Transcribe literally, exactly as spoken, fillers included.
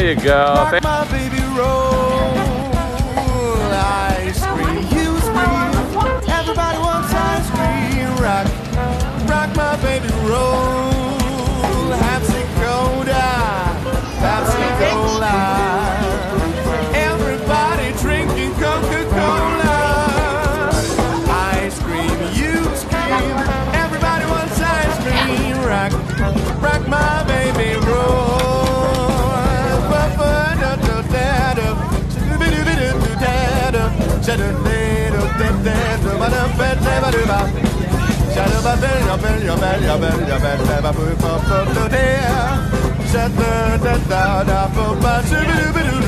There you go. Rock my baby, roll. Ice cream, you scream. Everybody wants ice cream. Rock, rock my baby, roll. Pepsi Cola, Pepsi Cola. Everybody drinking Coca-Cola. Ice cream, you scream. Everybody wants ice cream. Rock, rock my baby, roll. Shut